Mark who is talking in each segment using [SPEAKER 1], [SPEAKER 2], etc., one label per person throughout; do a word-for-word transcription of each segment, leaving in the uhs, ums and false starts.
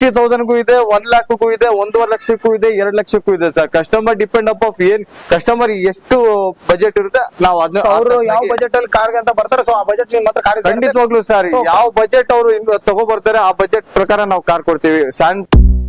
[SPEAKER 1] Fifty ತೌಸಂಡ್ಗೂ ಇದೆ, one ಲ್ಯಾಕ್ಗೂ ಇದೆ, ಒಂದೂವರೆ ಲಕ್ಷಕ್ಕೂ ಇದೆ, ಎರಡ್ ಲಕ್ಷಕ್ಕೂ ಇದೆ sir. Customer depend up of ಏನ್ ಕಸ್ಟಮರ್ ಎಷ್ಟು ಬಜೆಟ್ ಇರುತ್ತೆ ನಾವು ಅದನ್ನ
[SPEAKER 2] ಅವರು ಯಾವ ಬಜೆಟ್ ಅಲ್ಲಿ ಕಾರ್ ಅಂತ ಬರ್ತಾರೆ, ಸೊ ಆ ಬಜೆಟ್ ಮಾತ್ರ ಕಾರ್
[SPEAKER 1] ಖಂಡಿತವಾಗ್ಲೂ ಸರ್. ಯಾವ ಬಜೆಟ್ ಅವರು ತಗೋ ಬರ್ತಾರೆ ಆ ಬಜೆಟ್ ಪ್ರಕಾರ ನಾವು ಕಾರ್ ಕೊಡ್ತೀವಿ. ಸಣ್ಣ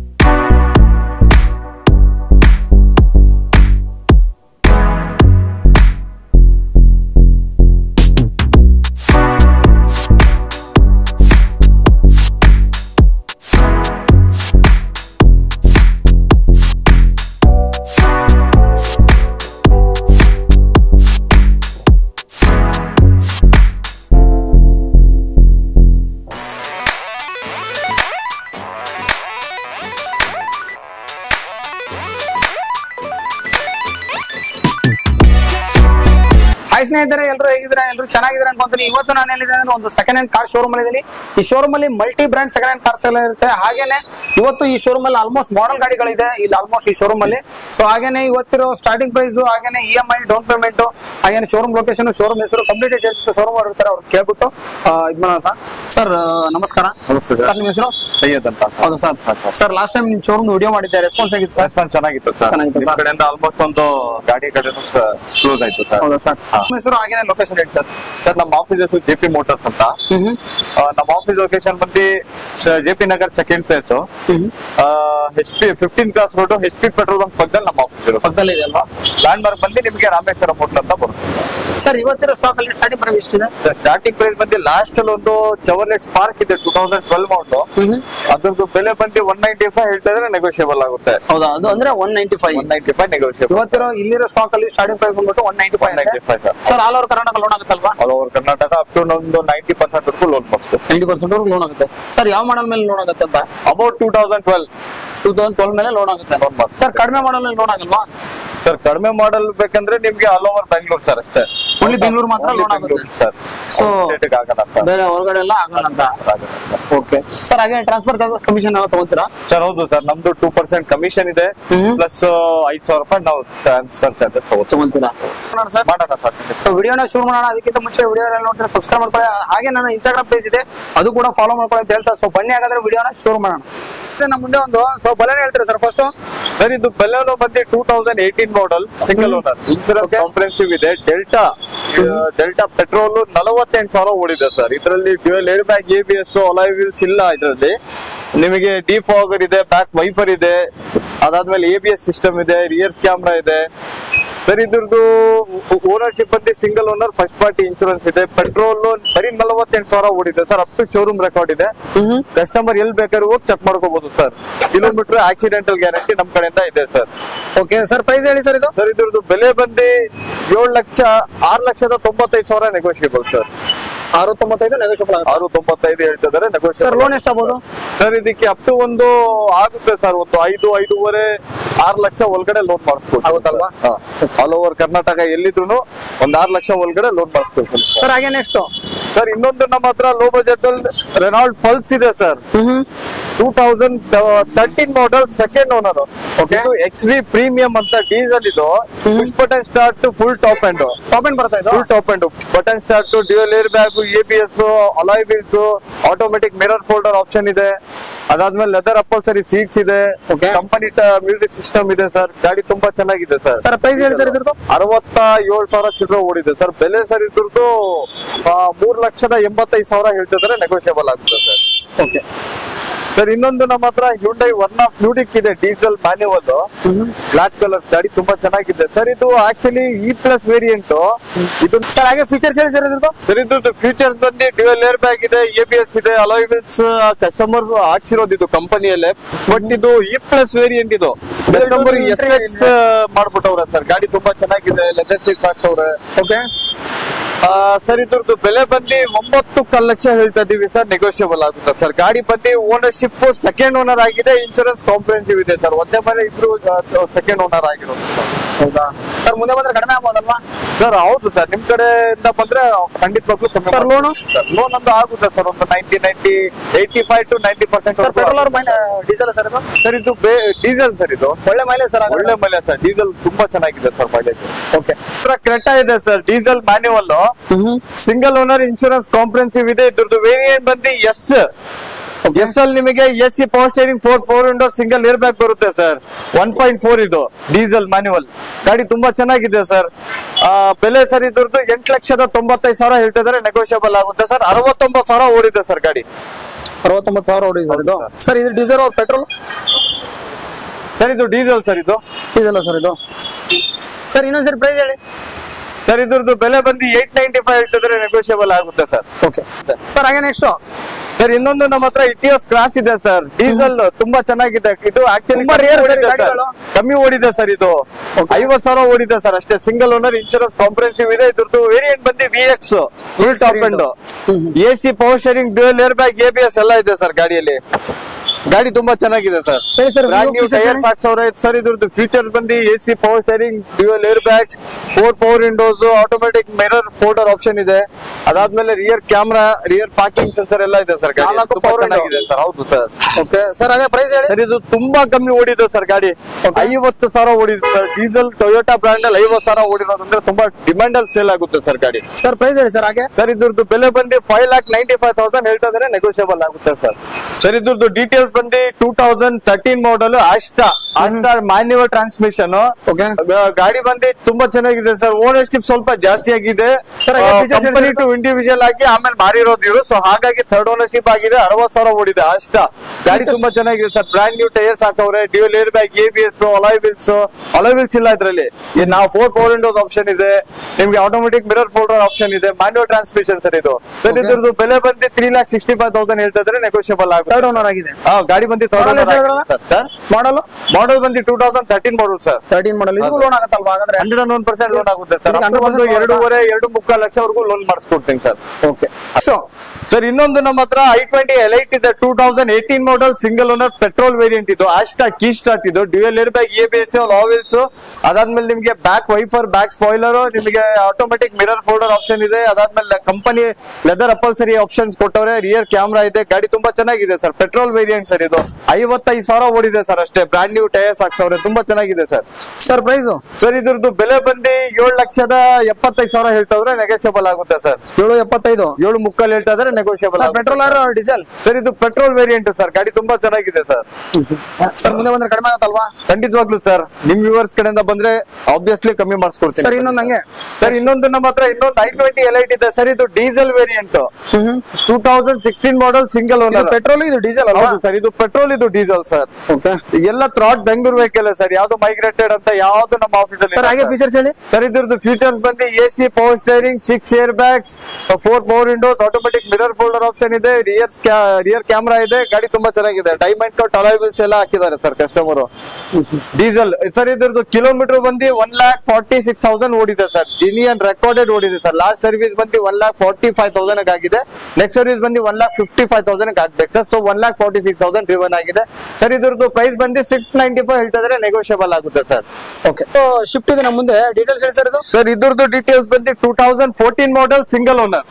[SPEAKER 2] ಸ್ನೇಹಿತರೆ, ಎಲ್ಲರೂ ಹೇಗಿದ್ರೆ ಎಲ್ಲರೂ ಚೆನ್ನಾಗಿದ್ರೆ ಅನ್ಕೊಂತೀನಿ. ಇವತ್ತು ನಾನು ಹೇಳಿದ್ರೆ ಒಂದು ಸೆಕೆಂಡ್ ಹ್ಯಾಂಡ್ ಕಾರ್ ಶೋರೂಮ್ ಅಲ್ಲಿ ಇದೀನಿ. ಈ ಶೋರೂಮ್ ಅಲ್ಲಿ multi brand second hand cars ಎಲ್ಲ ಇರುತ್ತೆ. ಹಾಗೇನೆ ಇವತ್ತು ಈ ಶೋರೂಮ್ ಅಲ್ಲಿ ಆಲ್ಮೋಸ್ಟ್ ಮಾಡೆಲ್ ಗಾಡಿಗಳಿದೆ ಇಲ್ಲಿ ಆಲ್ಮೋಸ್ಟ್ ಈ ಶೋರೂಮ್ ಅಲ್ಲಿ. ಸೊ ಹಾಗೇನೆ ಇವತ್ತಿರೋ ಸ್ಟಾರ್ಟಿಂಗ್ ಪ್ರೈಸ್, ಹಾಗೇನೆ E M I, down payment, ಹಾಗೇನೆ ಶೋರೂಮ್ ಲೊಕೇಶನ್, ಶೋರೂಮ್ ಹೆಸರು, ಕಂಪ್ಲೀಟ್ ಡೀಟೇಲ್ಸ್ ಶೋರೂಮ್ ಅವ್ರು ಇರ್ತಾರೆ, ಅವ್ರು ಕೇಳ್ಬಿಟ್ಟು ಇದ್ ಮಾಡೋಣ. ಸರ್ ನಮಸ್ಕಾರ.
[SPEAKER 1] ಸರ್
[SPEAKER 2] ನಿಮ್ಮ ಹೆಸರು?
[SPEAKER 1] ಸೈಯದ್ ಅಂತ.
[SPEAKER 2] ಹೌದು ಸರ್. ಸರ್ ಲಾಸ್ಟ್ ಟೈಮ್ ನಿಮ್ ಶೋರೂಮ್ ವಿಡಿಯೋ ಮಾಡಿದ್ದೆ, ರೆಸ್ಪಾನ್ಸ್ ಆಗಿತ್ತು ಸರ್?
[SPEAKER 1] ರೆಸ್ಪಾನ್ಸ್ ಚೆನ್ನಾಗಿತ್ತು ಸರ್.
[SPEAKER 2] ಚೆನ್ನಾಗಿತ್ತು ಸರ್.
[SPEAKER 1] ಕಡೆಯಿಂದ ಆಲ್ಮೋಸ್ಟ್ ಒಂದು ಗಾಡಿ ಕಡೆ ಕ್ಲೋಸ್ ಆಯ್ತು ಸರ್.
[SPEAKER 2] ಹೌದಾ ಸರ್? ನಿಮ್ಮ ಹೆಸರು ಹಾಗೇನೆ ಲೊಕೇಶನ್ ಹೇಳಿ ಸರ್.
[SPEAKER 1] ಸರ್ ನಮ್ಮ ಆಫೀಸ್ ಹೆಸರು ಜೆ ಪಿ ಮೋಟರ್ಸ್ ಅಂತ. ನಮ್ಮ ಆಫೀಸ್ ಲೊಕೇಶನ್ ಬಂದು J P Nagar second place, H P fifteen cross road, H P petrol bunk ಪಕ್ಕದಲ್ಲಿ ನಮ್ಮ ಆಫೀಸ್ ಇರೋದು.
[SPEAKER 2] ಪಕ್ಕದಲ್ಲಿ ಇದೆ ಅಲ್ವಾ?
[SPEAKER 1] ಲ್ಯಾಂಡ್ ಮಾರ್ಕ್ ಬಂದು ನಿಮಗೆ ರಾಮೇಶ್ವರ ಹೋಟೆಲ್ ಅಂತ ಬರುತ್ತೆ
[SPEAKER 2] ಸರ್. ಇವತ್ತಿರೋ ಸ್ಟಾಕ್ ಅಲ್ಲಿ ಸ್ಟಾರ್ಟಿಂಗ್ ಪ್ರೈಸ್ ಎಷ್ಟಿದೆ?
[SPEAKER 1] ಸ್ಟಾರ್ಟಿಂಗ್ ಪ್ರೈಸ್ ಬಂದು ಲಾಸ್ಟ್ ಅಲ್ಲಿ ಒಂದು ಚವರ್ಲೆಟ್ ಸ್ಪಾರ್ಕ್ ಇದೆ ಟೂ ತೌಸಂಡ್ ಟ್ವೆಲ್ ಮಾಡಲು. ಅದ್ರದ್ದು ಬೆಲೆ ಬಂದು ಒನ್ ನೈಂಟಿ ಫೈವ್ ಹೇಳ್ತಾ ಇದ್ರೆ ನೆಗೋಷಿಯಬಲ್ ಆಗುತ್ತೆ.
[SPEAKER 2] ಹೌದಾ? ಅದು ಅಂದ್ರೆ one ninety five
[SPEAKER 1] one ninety five negotiable.
[SPEAKER 2] ಇವತ್ತಿರೋ ಇಲ್ಲಿರೋ ಸ್ಟಾಕ್ ಅಲ್ಲಿ ಸ್ಟಾರ್ಟಿಂಗ್ ಪ್ರೈಸ್ ಬಂದ್ಬಿಟ್ಟು one ninety five ninety five sir. All over Karnataka loan ಆಗುತ್ತಲ್ವಾ?
[SPEAKER 1] All over Karnataka up to ಒಂದು ನೈಂಟಿ ಪರ್ಸೆಂಟ್ ವರೆಗೂ ಲೋನ್ ಮಾಡ್ತೀವಿ.
[SPEAKER 2] ನೈಂಟಿ ಪರ್ಸೆಂಟ್ ವರೆಗೂ ಲೋನ್ ಆಗುತ್ತೆ ಸರ್. ಯಾವ ಮಾಡಲ್ ಮೇಲೆ ಲೋನ್ ಆಗುತ್ತೆ ಅಂತ?
[SPEAKER 1] About two thousand twelve
[SPEAKER 2] two thousand twelve ಮೇಲೆ ಲೋನ್ ಆಗುತ್ತೆ ಸರ್. ಕಡಿಮೆ ಮಾಡಲ್ ಮೇಲೆ ಲೋನ್ ಆಗಲ್ವಾ
[SPEAKER 1] ಸರ್? ಕಡಿಮೆ ಮಾಡಲ್ ಬೇಕಂದ್ರೆ ನಿಮ್ಗೆ ಆಲ್ ಓವರ್ ಬೆಂಗಳೂರು ಸರ್ ಅಷ್ಟೇ.
[SPEAKER 2] ಓನ್ಲಿ ಬೆಂಗಳೂರು ಮಾತ್ರ ಲೋನ್ ಆಗುತ್ತೆ
[SPEAKER 1] ಸರ್.
[SPEAKER 2] ಸೊ
[SPEAKER 1] ಆಗಲ್ಲ ಸರ್,
[SPEAKER 2] ಬೇರೆ ಹೊರಗಡೆ ಎಲ್ಲ ಆಗಲ್ಲ ಅಂತ. Okay sir. ಹಾಗೆ ಟ್ರಾನ್ಸ್ಫರ್ ಚಾರ್ಜಸ್ ಕಮಿಷನ್ ಎಲ್ಲ ತಗೋತೀರಾ
[SPEAKER 1] ಸರ್? ಹೌದು ಸರ್, ನಮ್ದು ಟೂ ಪರ್ಸೆಂಟ್ ಕಮಿಷನ್ ಇದೆ, ಪ್ಲಸ್ ಐದ್ ಸಾವಿರ ರೂಪಾಯಿ ನಾವು ಟ್ರಾನ್ಸ್ಫರ್ ಚಾರ್ಜಸ್
[SPEAKER 2] ತಗೋತೀರಾ
[SPEAKER 1] ಸರ್? ಮಾಡೋಣ ಸರ್.
[SPEAKER 2] ಸೊ ವಿಡಿಯೋನ ಶುರು ಮಾಡೋಣ. ಅದಕ್ಕಿಂತ ಮುಂಚೆ ವಿಡಿಯೋ ನೋಡ್ತಾರೆ ಸಬ್ಸ್ಕ್ರೈಬ್ ಮಾಡ್ಕೊಳ್ಳಿ. ಹಾಗೆ ನನ್ನ ಇನ್ಸ್ಟಾಗ್ರಾಮ್ ಪೇಜ್ ಇದೆ, ಅದು ಕೂಡ ಫಾಲೋ ಮಾಡ್ಕೊಳ್ಳಿ ಅಂತ ಹೇಳ್ತಾ ಸೊ ಬನ್ನಿ ಹಾಗಾದ್ರೆ ವಿಡಿಯೋನ ಶುರು ಮಾಡೋಣ. ನಮ್ಮ ಮುಂದೆ ಒಂದು ಸೊ ಬಲೂನ್ ಹೇಳ್ತೀರಾ ಸರ್ ಫಸ್ಟ್?
[SPEAKER 1] ಸರ್ ಇದು ಬೆಲೆನೋ ಬಂದು two thousand eighteen model, single owner, insurance comprehensive ಇದೆ. ಡೆಲ್ಟಾ ಡೆಲ್ಟಾ ಪೆಟ್ರೋಲ್ ನಲವತ್ತೆಂಟು ಸಾವಿರ ಓಡಿದೆ ಸರ್. ಇದರಲ್ಲಿ dual air bag, A B S, alloy wheels ಇಲ್ಲ ಇದರಲ್ಲಿ. ನಿಮಗೆ ಡಿಫಾಗರ್ ಇದೆ, ಬ್ಯಾಕ್ ವೈಪರ್ ಇದೆ, ಅದಾದ್ಮೇಲೆ ಎ ಬಿ ಎಸ್ ಸಿಸ್ಟಮ್ ಇದೆ, ರಿಯರ್ ಕ್ಯಾಮ್ರಾ ಇದೆ ಸರ್. ಇದ್ರದ್ದು ಓನರ್ಶಿಪ್ ಬಂದು single owner, first party insurance ಇದೆ. ಪೆಟ್ರೋಲ್ ಬರೀ ನಲವತ್ತೆಂಟು ಸಾವಿರ ಓಡಿದೆ sir. Up to showroom record ಇದೆ. ಕಸ್ಟಮರ್ ಎಲ್ಲಿ ಬೇಕಾದ್ರೂ ಹೋಗಿ ಚೆಕ್ ಮಾಡ್ಕೋಬಹುದು ಸರ್. ಕಿಲೋಮೀಟರ್ ಆಕ್ಸಿಡೆಂಟಲ್ ಗ್ಯಾರಂಟಿ ನಮ್ ಕಡೆಯಿಂದ ಇದೆ ಸರ್.
[SPEAKER 2] Okay sir. ಪ್ರೈಸ್ ಹೇಳಿ ಸರ್ ಇದು?
[SPEAKER 1] ಸರ್ ಇದ್ರದ್ದು ಬೆಲೆ ಬಂದು ಏಳು ಲಕ್ಷ ಆರು ಲಕ್ಷದ ತೊಂಬತ್ತೈದು ಸಾವಿರ ನೆಗೋಷಿಯಬಲ್ ಸರ್.
[SPEAKER 2] ಆರು ತೊಂಬತ್ತೈದು ನೆಗೋಷಿಯಬಲ್.
[SPEAKER 1] ಆರು ತೊಂಬತ್ತೈದು ಹೇಳ್ತಿದ್ದಾರೆ ನೆಗೋಷಿಯಬಲ್.
[SPEAKER 2] ಸರ್ ಲೋನ್ ಎಷ್ಟಾಗಬಹುದು
[SPEAKER 1] ಸರ್? ಇದಕ್ಕೆ ಅಪ್ ಟು ಒಂದು ಆಗುತ್ತೆ ಸರ್, ಒಂದು ಐದು ಐದೂವರೆ ಆರು ಲಕ್ಷ ಒಳಗಡೆ ಲೋನ್ ಮಾಡಿಸ್ಕೊಡ್ತೀವಿ.
[SPEAKER 2] ಆಗುತ್ತಲ್ವಾ?
[SPEAKER 1] ಆಲ್ ಓವರ್ ಕರ್ನಾಟಕ ಎಲ್ಲಿದ್ರು ಒಂದ್ ಆರು ಲಕ್ಷ ಒಳಗಡೆ ಲೋನ್ ಮಾಡಿಸ್ಕೊಡ್ತೀವಿ
[SPEAKER 2] ಸರ್. ಹಾಗೆ ನೆಕ್ಸ್ಟ್
[SPEAKER 1] ಸರ್ ಇನ್ನೊಂದು ನಮ್ಮ ಹತ್ರ ಲೋ ಬಜೆಟ್ ಅಲ್ಲಿ ರೆನಾಲ್ಡ್ ಪಲ್ಸ್ ಇದೆ sir. Two thousand thirteen model, second owner. X V premium ಅಂತ ಡೀಸೆಲ್ ಇದು. Push button start, full top end
[SPEAKER 2] top end ಬರ್ತಾ ಇದೆ.
[SPEAKER 1] Full top end button start, dual air bag, A B S, alloy wheels, automatic mirror folder option ಇದೆ. ಅದಾದ್ಮೇಲೆ leather upholstery seats ಇದೆ, company music system ಇದೆ sir. ಗಾಡಿ ತುಂಬಾ ಚೆನ್ನಾಗಿದೆ sir.
[SPEAKER 2] Sir price ಹೇಳಿ ಸರ್ ಇದ್ರದ್ದು?
[SPEAKER 1] ಅರವತ್ತ ಏಳು ಸಾವಿರ ಚಿಲ್ಲರೆ ಓಡಿದೆ ಸರ್. ಬೆಲೆ ಸರ್ ಇದ್ರದ್ದು ಮೂರ್ ಲಕ್ಷದ ಎಂಬತ್ತೈದು ಸಾವಿರ ಹೇಳ್ತಿದ್ದಾರೆ, ನೆಗೋಷಿಯಬಲ್ ಆಗುತ್ತೆ ಸರ್. Okay sir. ಇನ್ನೊಂದು ನಮ್ಮ ಹತ್ರ ಹ್ಯುಂಡೈ ವರ್ನಾ ಫ್ಲೂಡಿಕ್ ಇದೆ, ಡೀಸೆಲ್ ಮ್ಯಾನ್ಯುವಲ್, ಬ್ಲಾಕ್ ಕಲರ್ ಗಾಡಿ ತುಂಬಾ ಚೆನ್ನಾಗಿದೆ ಸರ್. ಇದು ಆಕ್ಚುಲಿ ಇ ಪ್ಲಸ್ ವೇರಿಯಂಟ್ ಇದು
[SPEAKER 2] ಸರ್. ಹಾಗೆ ಫೀಚರ್ಸ್ ಹೇಳಿ ಸರ್ ಇದ್ರದ್ದು?
[SPEAKER 1] ಸರ್ ಇದ್ರದ್ದು ಫೀಚರ್ಸ್ ಬಂದು ಡ್ಯೂಯಲ್ ಏರ್ ಬ್ಯಾಗ್ ಇದೆ, ಎ ಬಿ ಎಸ್ ಇದೆ, ಅಲಾಯ್ ವೀಲ್ಸ್ ಕಸ್ಟಮರ್ ಹಾಕ್ಸಿರೋದು ಇದು ಕಂಪನಿಯಲ್ಲೇ. ಬಟ್ ಇದು ಇ ಪ್ಲಸ್ ವೇರಿಯಂಟ್, ಇದು ಕಸ್ಟಮರ್ ಎಸ್ ಎಕ್ಸ್ ಮಾಡ್ಬಿಟ್ಟವ್ರೆ ಸರ್. ಗಾಡಿ ತುಂಬಾ ಚೆನ್ನಾಗಿದೆ, ಲೆದರ್ ಸೀಟ್ ಹಾಕ್ಸವ್ರೆ. Okay sir. ಇದ್ರದ್ದು ಬೆಲೆ ಬಂದು ಒಂಬತ್ತು ಕಾಲ್ ಲಕ್ಷ ಹೇಳ್ತಾ ಇದೀವಿ ಸರ್, ನೆಗೋಷಿಯಬಲ್ ಆಗುತ್ತೆ ಸರ್. ಗಾಡಿ ಬಂದು ಓನರ್ಶಿಪ್ ಸೆಕೆಂಡ್ ಓನರ್ ಆಗಿದೆ, ಇನ್ಶೂರೆನ್ಸ್ ಕಾಂಪ್ರಿಹೆನ್ಸಿವ್ ಇದೆ ಸರ್. ಒಂದೇ ಮನೆ ಇಬ್ರು ಸೆಕೆಂಡ್ ಓನರ್ ಆಗಿರೋದು ಸರ್.
[SPEAKER 2] ಹೌದಾ ಸರ್? ಮುಂದೆ ಬಂದ್ರೆ ಕಡಿಮೆ ಆಗ್ಬೋದಲ್ವಾ
[SPEAKER 1] ಸರ್? ಹೌದು ಸರ್, ನಿಮ್ ಕಡೆಯಿಂದ ಬಂದ್ರೆ ಖಂಡಿತವಾಗ್ಲೂ ಕಮ್ಮಿ.
[SPEAKER 2] ಸರ್ ಲೋನು
[SPEAKER 1] ಲೋನ್ ಒಂದು ಆಗುತ್ತೆ ಸರ್, ಒಂದು ninety ninety eighty five to ninety percent.
[SPEAKER 2] Petrol ಅವ್ರ ಡೀಸೆಲ್ ಸರ್ ಇದು?
[SPEAKER 1] ಸರ್ ಇದು ಡೀಸೆಲ್ ಸರ್. ಇದು
[SPEAKER 2] ಒಳ್ಳೆ ಮೈಲೇಜ್ ಸರ್.
[SPEAKER 1] ಒಳ್ಳೆ ಮೈಲೇಜ್ ಸರ್. ಡೀಸೆಲ್ ತುಂಬಾ ಚೆನ್ನಾಗಿದೆ ಸರ್ ಮೈಲೇಜ್. ಓಕೆ. ಕ್ರೆಟಾ ಇದೆ sir, diesel manual, single owner, insurance comprehensive ಇದೆ. ಇದ್ರದ್ದು ವೇರಿಯಂಟ್ ಬಂದು ಎಸ್ ಎಸ್ ಅಲ್ಲಿ ನಿಮಗೆ A C power steering four power window single air bag ಬರುತ್ತೆ ಸರ್. ಒನ್ ಪಾಯಿಂಟ್ ಫೋರ್ ಇದು ಡೀಸೆಲ್ ಮ್ಯಾನ್ಯುವಲ್ ಗಾಡಿ ತುಂಬಾ ಚೆನ್ನಾಗಿದೆ ಸರ್. ಬೆಲೆ ಸರ್ ಇದ್ರದ್ದು ಎಂಟು ಲಕ್ಷದ ತೊಂಬತ್ತೈದು ಸಾವಿರ ಹೇಳ್ತಿದ್ದಾರೆ, ನೆಗೋಷಿಯಬಲ್ ಆಗುತ್ತೆ ಸರ್. ಅರವತ್ತೊಂಬತ್ತು ಸಾವಿರ ಓಡಿದೆ ಸರ್ ಗಾಡಿ.
[SPEAKER 2] ಅರವತ್ತೊಂಬತ್ತು ಸಾವಿರ ಓಡಿದೆ ಸರ್ ಇದು. ಸರ್ ಇದು ಡೀಸೆಲ್ ಅವ್ರ ಪೆಟ್ರೋಲ್?
[SPEAKER 1] ಸರ್ ಇದು ಡೀಸೆಲ್ ಸರ್. ಇದು
[SPEAKER 2] ಡೀಸೆಲ್ ಸರ್ ಇದು. ಸರ್ ಇನ್ನೊಂದ್ಸರಿ ಪ್ರೈಸ್ ಹೇಳಿ
[SPEAKER 1] ಸರ್. ಇದ್ರದ್ದು ಬೆಲೆ ಬಂದು ಏಟ್ ನೈಂಟಿ ಫೈವ್ ಹೇಳ್ತಿದ್ರೆ ನೆಗೋಷಿಯಬಲ್ ಆಗುತ್ತೆ ಸರ್.
[SPEAKER 2] Okay sir. ಹಾಗೆ ನೆಕ್ಸ್ಟ್
[SPEAKER 1] ಸರ್ ಇನ್ನೊಂದು ನಮ್ಮ ಹತ್ರ ಇಟಿಯೋಸ್ ಕ್ರಾಸ್ ಇದೆ ಸರ್. ಡೀಸೆಲ್ ತುಂಬಾ ಚೆನ್ನಾಗಿದೆ. ಇದು ಆಕ್ಚುಲಿ ಕಮ್ಮಿ ಓಡಿದೆ ಸರ್. ಇದು ಐವತ್ ಸಾವಿರ ಓಡಿದೆ ಸರ್ ಅಷ್ಟೇ. ಸಿಂಗಲ್ ಓನರ್, ಇನ್ಶೂರೆನ್ಸ್ ಕಾಂಪ್ರಿಹೆನ್ಸಿವ್ ಇದೆ. ಇದ್ರದ್ದು ವೇರಿಯಂಟ್ ಬಂದು V X full top end A C power steering dual air bag A B S ಎಲ್ಲ ಇದೆ ಸರ್ ಗಾಡಿಯಲ್ಲಿ. ಗಾಡಿ ತುಂಬಾ ಚೆನ್ನಾಗಿದೆ ಸರ್. ಟೈರ್ಸ್ ಹಾಕ್ಸವ್ರೆ ಸರ್. ಇದ್ರದ್ದು ಫೀಚರ್ ಬಂದು A C power steering dual air bags, four power windows, automatic mirror folder option ಇದೆ. ಅದಾದ್ಮೇಲೆ rear camera, rear parking sensor ಎಲ್ಲ ಇದೆ ಸರ್. ಗಾಡಿ ತುಂಬಾ ಚೆನ್ನಾಗಿದೆ ಸರ್. ಹೌದು ಸರ್.
[SPEAKER 2] Okay sir. ಹಾಗೆ ಪ್ರೈಸ್ ಹೇಳಿ
[SPEAKER 1] ಸರ್. ಇದು ತುಂಬಾ ಕಮ್ಮಿ ಓಡಿದೆ ಸರ್ ಗಾಡಿ. ಐವತ್ತು ಸಾವಿರ ಓಡಿದೆ ಸರ್. ಡೀಸೆಲ್ ಟೊಯೋಟಾ ಬ್ರ್ಯಾಂಡ್ ಅಲ್ಲಿ ಐವತ್ತು ಸಾವಿರ ಓಡಿರೋದಂದ್ರೆ ತುಂಬಾ ಡಿಮ್ಯಾಂಡ್ ಅಲ್ಲಿ ಸೇಲ್ ಆಗುತ್ತೆ ಸರ್ ಗಾಡಿ.
[SPEAKER 2] ಸರ್ ಪ್ರೈಸ್ ಹೇಳಿ ಸರ್. ಹಾಗೆ
[SPEAKER 1] ಸರ್ ಇದ್ರದ್ದು ಬೆಲೆ ಬಂದು five lakh ninety five thousand ಹೇಳ್ತಾ ಇದ್ರೆ ನೆಗೋಷಿಯಬಲ್ ಆಗುತ್ತೆ ಸರ್. ಸರ್ ಇದ್ರದ್ದು ಡೀಟೇಲ್ಸ್ ಬಂದು two thousand thirteen model Asta Asta manual transmission. ಗಾಡಿ ಬಂದು ತುಂಬಾ ಚೆನ್ನಾಗಿದೆ ಸರ್. ಓನರ್ಶಿಪ್ ಸ್ವಲ್ಪ ಜಾಸ್ತಿ ಆಗಿದೆ ಕಂಪನಿ ಟು ಇಂಡಿವಿಜುವಲ್ ಆಗಿ ಆಮೇಲೆ ಮಾರಿರೋದು ಇವರು. ಸೊ ಹಾಗಾಗಿ ಥರ್ಡ್ ಓನರ್ಶಿಪ್ ಆಗಿದೆ. ಅರವತ್ ಸಾವಿರ ಓಡಿದೆ ಆಸ್ಟಾ. ಗಾಡಿ ತುಂಬಾ ಚೆನ್ನಾಗಿದೆ ಸರ್. ಬ್ರಾಂಡ್ ನ್ಯೂ ಟೈರ್ಸ್ ಹಾಕವ್ರೆ, dual air bag, A B S, alloy wheels. Alloy wheels ಇಲ್ಲ ಇದ್ರಲ್ಲಿ. ನಾವು ಫೋರ್ ಪವರ್ ವಿಂಡೋಸ್ ಆಪ್ಷನ್ ಇದೆ ನಿಮ್ಗೆ, ಆಟೋಮೆಟಿಕ್ ಮಿರರ್ ಫೋಲ್ಡರ್ ಆಪ್ಷನ್ ಇದೆ, ಮ್ಯಾನ್ಯುವಲ್ ಟ್ರಾನ್ಸ್ಮಿಷನ್ ಸರ್ ಇದು. ಸರ್ ಇದ್ರದ್ದು ಬೆಲೆ ಬಂದು three lakh sixty five thousand ಹೇಳ್ತಾ ಇದ್ರೆ ನೆಗೋಷಿಯಬಲ್ ಆಗುತ್ತೆ.
[SPEAKER 2] ಥರ್ಡ್ ಓನರ್ ಆಗಿದೆ.
[SPEAKER 1] ಹಾ ಗಾಡಿ ಬಂದು third owner sir. Model model ಬಂದು two thousand thirteen model sir.
[SPEAKER 2] Thirteen model. ಇದು ಲೋನ್ ಆಗುತ್ತಲ್ವಾ ಹಾಗಾದ್ರೆ?
[SPEAKER 1] Hundred and one percent loan ಆಗುತ್ತೆ ಸರ್. ಒಂದು ಎರಡೂವರೆ ಎರಡು ಮುಕ್ಕಾಲು ಲಕ್ಷವರೆಗೂ ಲೋನ್ ಮಾಡಿಸ್ಕೊಡ್ತೀನಿ ಸರ್. ಓಕೆ ಅಷ್ಟು ಸರ್. ಇನ್ನೊಂದು ನಮ್ಮ ಹತ್ರ ಐ ಟ್ವೆಂಟಿ ಎಲೈಟ್ ಇದೆ. Two thousand eighteen model single owner petrol variant ಇದು. ಆಸ್ಟಾ ಕೀ ಸ್ಟಾರ್ಟ್ ಇದು. Dual air bag, A B S, alloy wheels. ಅದಾದ್ಮೇಲೆ ನಿಮಗೆ ಬ್ಯಾಕ್ ವೈಫರ್, ಬ್ಯಾಕ್ ಸ್ಪಾಯ್ಲರ್, ನಿಮಗೆ ಆಟೋಮೆಟಿಕ್ ಮಿರರ್ ಫೋಲ್ಡರ್ ಆಪ್ಷನ್ ಇದೆ. ಅದಾದ್ಮೇಲೆ ಕಂಪನಿ ಲೆದರ್ ಅಪಲ್ಸರಿ ಆಪ್ಷನ್ಸ್ ಕೊಟ್ಟವ್ರೆ. Rear camera ಇದೆ. ಗಾಡಿ ತುಂಬಾ ಚೆನ್ನಾಗಿದೆ ಸರ್. ಪೆಟ್ರೋಲ್ ವೇರಿಯಂಟ್ ಸರ್ ಇದು. ಐವತ್ತೈದು ಸಾವಿರ ಓಡಿದೆ ಸರ್ ಅಷ್ಟೇ. ಬ್ರಾಂಡ್ ನ್ಯೂ ಟೈರ್ಸ್ ಹಾಕ್ಸವ್ರೆ. ತುಂಬಾ ಚೆನ್ನಾಗಿದೆ ಸರ್.
[SPEAKER 2] ಸರ್ ಪ್ರೈಸ್
[SPEAKER 1] ಸರ್ ಇದ್ರದ್ದು ಬೆಲೆ ಬಂದು ಏಳು ಲಕ್ಷದ ಎಪ್ಪತ್ತೈದು ಸಾವಿರ ಹೇಳ್ತಾವ್ರೆ, ನೆಗೋಷಿಯಬಲ್ ಆಗುತ್ತೆ ಸರ್.
[SPEAKER 2] ಏಳು ಎಪ್ಪತ್ತೈದು
[SPEAKER 1] ಏಳು ಮುಕ್ಕಲ್ ಹೇಳ್ತಾ ಇದ್ರೆ negotiable.
[SPEAKER 2] Petrol or diesel
[SPEAKER 1] sir? ಇದು ಪೆಟ್ರೋಲ್ ವೇರಿಯಂಟ್ ಸರ್. ಗಾಡಿ ತುಂಬಾ ಚೆನ್ನಾಗಿದೆ ಸರ್.
[SPEAKER 2] ಸರ್ ಮುಂದೆ ಬಂದ್ರೆ ಕಡಿಮೆ ಆಗುತ್ತಲ್ವಾ?
[SPEAKER 1] ಖಂಡಿತವಾಗ್ಲು ಸರ್. ನಿಮ್ ವ್ಯೂವರ್ಸ್ ಕಡೆಯಿಂದ ಬಂದ್ರೆ ಆಬ್ವಿಯಸ್ಲಿ ಕಮ್ಮಿ ಮಾಡಿಸ್ಕೊಡ್ತೀನಿ
[SPEAKER 2] ಸರ್. ಇನ್ನೊಂದು ಹಂಗೆ
[SPEAKER 1] ಸರ್ ಇನ್ನೊಂದು ನಮ್ಮ ಹತ್ರ ಇನ್ನೊಂದು ಐ ಟ್ವೆಂಟಿ ಎಲೈಟ್ ಇದೆ ಸರ್. ಇದು diesel variant two thousand sixteen model single owner.
[SPEAKER 2] Petrol ಇದು ಡೀಸೆಲ್ ಅಲ್ಲ
[SPEAKER 1] ಸರ್? ಇದು ಪೆಟ್ರೋಲ್, ಇದು ಡೀಸೆಲ್ ಸರ್. ಎಲ್ಲ ಥ್ರಾಟ್ ಬೆಂಗಳೂರು ವೆಹಿಕಲ್ ಸರ್. ಯಾವ್ದು ಮೈಗ್ರೇಟೆಡ್ ಅಂತ ಯಾವ್ದು ನಮ್ಮ ಆಫೀಸ್.
[SPEAKER 2] ಹಾಗೆ ಫೀಚರ್ಸ್ ಹೇಳಿ ಸರ್.
[SPEAKER 1] ಇದ್ರದ್ದು ಫೀಚರ್ಸ್ ಬಂದು A C power steering, six air bags, four power windows, automatic mirror folder option ಇದೆ, ರಿಯರ್ ರಿಯರ್ ಕ್ಯಾಮ್ರಾ ಇದೆ. ಗಾಡಿ ತುಂಬಾ ಚೆನ್ನಾಗಿದೆ. ಡೈಮಂಡ್ ಕಟ್ ಅಲಾಯ್ ವೀಲ್ಸ್ ಎಲ್ಲ ಹಾಕಿದ್ದಾರೆ ಸರ್ ಕಸ್ಟಮರ್. Diesel sir. ಇದ್ರದ್ದು ಕಿಲೋಮೀಟರ್ ಬಂದು one lakh forty six thousand ಓಡಿದೆ ಸರ್. ಜಿನಿಯನ್ ರೆಕಾರ್ಡೆಡ್ ಓಡಿದೆ ಸರ್. ಲಾಸ್ಟ್ ಸರ್ವಿಸ್ ಬಂದು one lakh forty five thousand ಆಗಿದೆ. ನೆಕ್ಸ್ಟ್ ಸರ್ವಿಸ್ ಬಂದು one lakh fifty five thousand ಆಗ್ಬೇಕು sir. So one lakh forty six thousand driven ಆಗಿದೆ sir. ಇದ್ರದ್ದು ಪ್ರೈಸ್ ಬಂದು ಸಿಕ್ಸ್ ನೈಂಟಿ ಫೈವ್ ಹೇಳ್ತಿದ್ರೆ ನೆಗೋಷಿಯಬಲ್ ಆಗುತ್ತೆ ಸರ್. ಓಕೆ
[SPEAKER 2] ಶಿಫ್ಟ್ ಇದೆ ನಮ್ಮ ಮುಂದೆ. ಡೀಟೇಲ್ಸ್ ಹೇಳಿ ಸರ್. ಇದು
[SPEAKER 1] ಸರ್ ಇದ್ರದ್ದು ಡೀಟೇಲ್ಸ್ ಬಂದು two thousand fourteen model single owner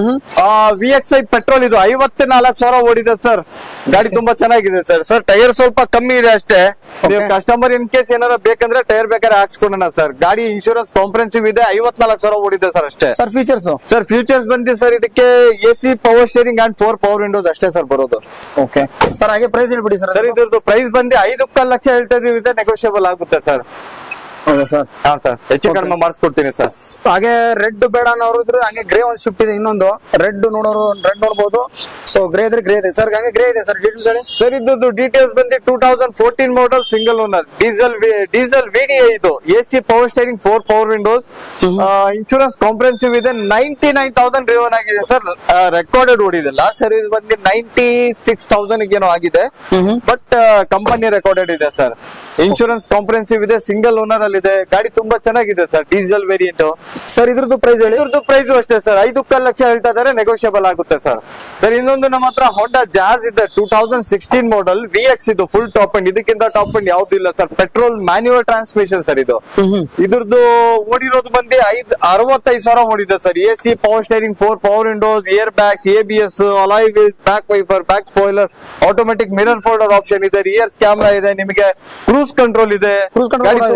[SPEAKER 1] V X I petrol. ಇದು ಐವತ್ತ ನಾಲ್ಕು ಸಾವಿರ ಓಡಿದೆ ಸರ್. ಗಾಡಿ ತುಂಬಾ ಚೆನ್ನಾಗಿದೆ ಸರ್. ಸರ್ ಟೈರ್ ಸ್ವಲ್ಪ ಕಮ್ಮಿ ಇದೆ ಅಷ್ಟೇ. ನೀವು ಕಸ್ಟಮರ್ ಇನ್ ಕೇಸ್ ಏನಾರ ಬೇಕಂದ್ರೆ ಟೈರ್ ಬೇಕಾದ್ರೆ ಹಾಕ್ಸ್ಕೊಡೋಣ ಸರ್. ಗಾಡಿ ಇನ್ಶೂರೆನ್ಸ್ ಕಾಂಪ್ರಿಹೆನ್ಸಿವ್ ಇದೆ. ಐವತ್ನಾಲ್ಕು ಸಾವಿರ ಓಡಿದೆ ಸರ್ ಅಷ್ಟೇ.
[SPEAKER 2] ಸರ್ ಫೀಚರ್ಸ್
[SPEAKER 1] ಸರ್ ಫ್ಯೂಚರ್ಸ್ ಬಂದಿ ಸರ್ ಇದಕ್ಕೆ A C power steering and four power windows ಅಷ್ಟೇ ಸರ್ ಬರೋದು.
[SPEAKER 2] Okay sir. ಹಾಗೆ ಪ್ರೈಸ್ ಹೇಳ್ಬಿಡಿ ಸರ್.
[SPEAKER 1] ಸರ್ ಇದ್ರದ್ದು ಪ್ರೈಸ್ ಬಂದು ಐದು ಕಾಲ್ ಲಕ್ಷ ಹೇಳ್ತಾ ಇದೀವಿ. ನೆಗೋಷಿಯಬಲ್ ಆಗುತ್ತೆ ಸರ್.
[SPEAKER 2] ಹೌದಾ ಸರ್?
[SPEAKER 1] ಹಾ ಸರ್. ಹೆಚ್ಚು ಕಡಿಮೆ ಮಾಡಿಸ್ಕೊಡ್ತೀನಿ ಸರ್.
[SPEAKER 2] ಹಾಗೆ ರೆಡ್ ಬೇಡ ಅನ್ನೋರು ಇದ್ರೆ ಹಂಗೆ ಗ್ರೇ ಒಂದು ಶಿಫ್ಟ್ ಇದೆ. ಇನ್ನೊಂದು ರೆಡ್ ನೋಡೋರು ರೆಡ್ ನೋಡಬಹುದು. ಸೊ ಗ್ರೇ ಇದ್ರೆ ಗ್ರೇ ಇದೆ ಸರ್. ಹಂಗೆ ಗ್ರೇ ಇದೆ ಸರ್. ಡೀಟೇಲ್ಸ್ ಹೇಳಿ
[SPEAKER 1] ಸರ್. ಇದ್ದು ಡೀಟೇಲ್ಸ್ ಬಂದು two thousand fourteen model single owner diesel diesel V D. ಇದು A C power steering, four power windows, insurance comprehensive ಇದೆ. ನೈಂಟಿ ನೈನ್ ತೌಸಂಡ್ ಡ್ರಿವನ್ ಆಗಿದೆ ಸರ್. ರೆಕಾರ್ಡೆಡ್ ಓಡಿದೆ. ಲಾಸ್ಟ್ ಸರ್ವಿಸ್ ಬಂದು ninety six thousand ಏನೋ ಆಗಿದೆ. But company recorded ಇದೆ sir. Insurance comprehensive ಇದೆ. Single owner ಅಲ್ಲಿ ಇದೆ. ಗಾಡಿ ತುಂಬಾ ಚೆನ್ನಾಗಿದೆ ಸರ್. Diesel variant
[SPEAKER 2] sir. ಇದ್ರದ್ದು ಪ್ರೈಸ್ ಹೇಳಿ.
[SPEAKER 1] ಇದ್ರದ್ದು ಪ್ರೈಸ್ ಅಷ್ಟೇ ಸರ್. ಐದು ಕಾಲ್ ಲಕ್ಷ ಹೇಳ್ತಾ ಇದಾರೆ. ನೆಗೋಷಿಯಬಲ್ ಆಗುತ್ತೆ ಸರ್. ಸರ್ ಇನ್ನೊಂದು ನಮ್ಮ ಹತ್ರ ಹೋಂಡಾ ಜಾಜ್ ಇದೆ. Two thousand sixteen model V X. ಇದು ಫುಲ್ ಟಾಪ್ ಅಂಡ್. ಇದಕ್ಕಿಂತ ಟಾಪ್ ಅಂಡ್ ಯಾವ್ದು ಇಲ್ಲ sir. Petrol manual transmission sir ಇದು. ಇದ್ರದ್ದು ಓಡಿರೋದು ಬಂದು ಐದ್ ಅರವತ್ತೈದು ಸಾವಿರ ಓಡಿದೆ ಸರ್. A C power steering, four power windows, air bags, A B S, alloy wheels, back wiper, back spoiler, automatic mirror folder option ಇದೆ, ರಿಯರ್ಸ್ ಕ್ಯಾಮ್ರಾ ಇದೆ, ನಿಮಗೆ ಕ್ರೂಸ್ ಕಂಟ್ರೋಲ್ ಇದೆ.
[SPEAKER 2] ಕ್ರೂಸ್ ಕಂಟ್ರೋಲ್
[SPEAKER 1] ಕ್ರೂಸ್